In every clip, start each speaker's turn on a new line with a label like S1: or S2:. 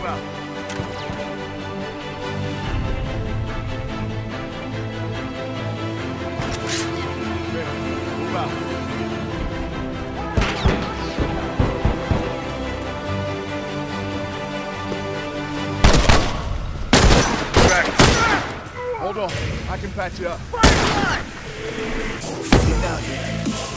S1: out. Move out. Hold on, I can patch you up. Get down here.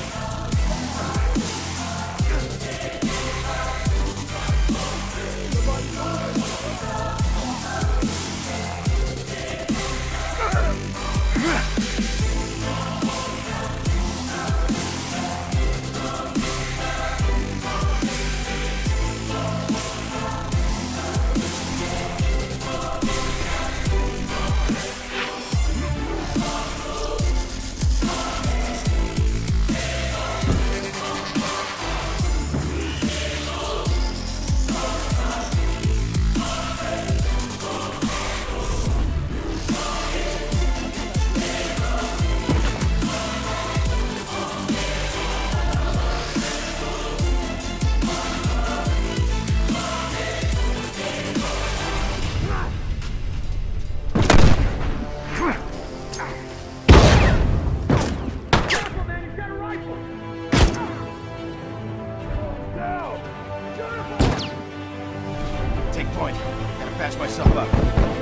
S1: Take point. Gotta patch myself up.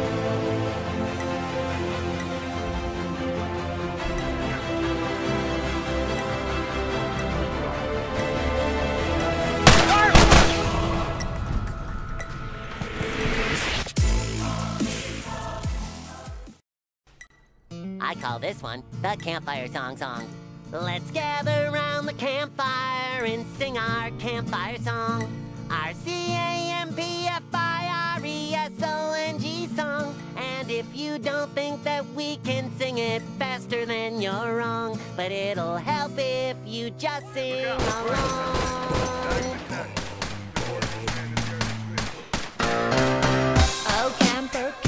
S2: I call this one the Campfire Song. Let's gather around the campfire and sing our campfire song. Our CAMPFIRESONG song. And if you don't think that we can sing it faster, then you're wrong. But it'll help if you just sing along. Oh, camper,